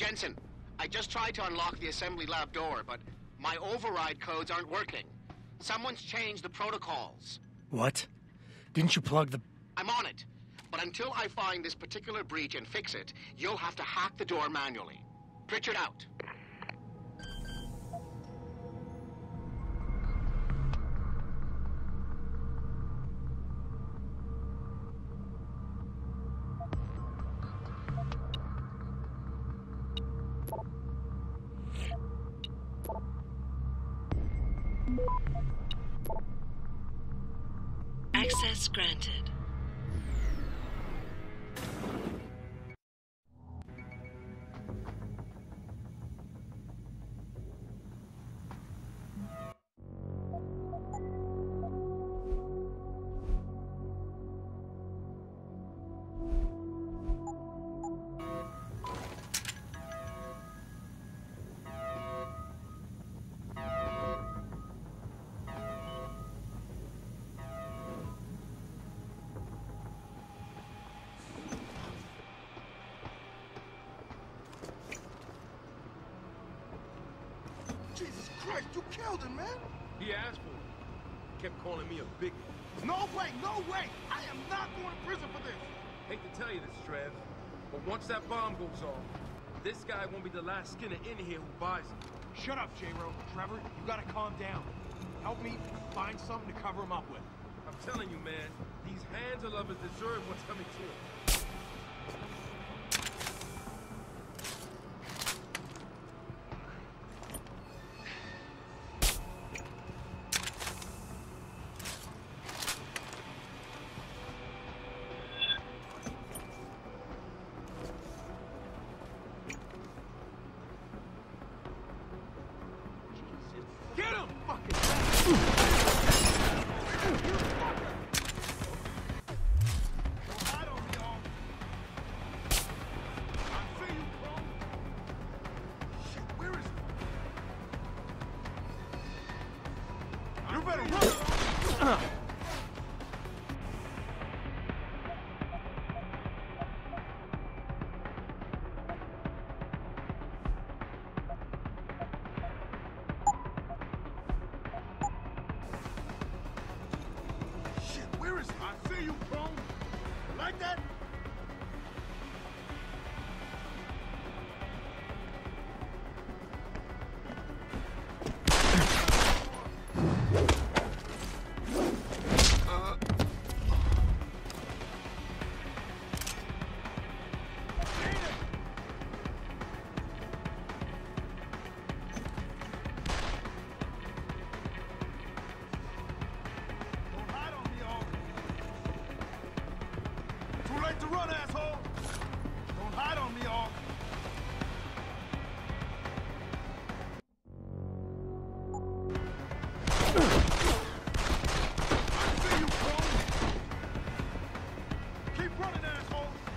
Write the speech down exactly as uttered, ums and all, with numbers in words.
Jensen, I just tried to unlock the assembly lab door, but my override codes aren't working. Someone's changed the protocols. What? Didn't you plug the... I'm on it. But until I find this particular breach and fix it, you'll have to hack the door manually. Pritchard out. Access granted. Jesus Christ, you killed him, man! He asked for it. Kept calling me a bigot. No way, no way! I am not going to prison for this! Hate to tell you this, Trev, but once that bomb goes off, this guy won't be the last Skinner in here who buys it. Shut up, J-Ro. Trevor, you gotta calm down. Help me find something to cover him up with. I'm telling you, man, these hands of lovers deserve what's coming to them. Get him! Fucking Hide on me, all. I see you, bro. Shit, where is he? You better run! Where is he? I see you, bro. Like that? Uh. Don't hide on me, all. Too late to run, asshole! Don't hide on me, all. I see you, bro! Keep running, asshole!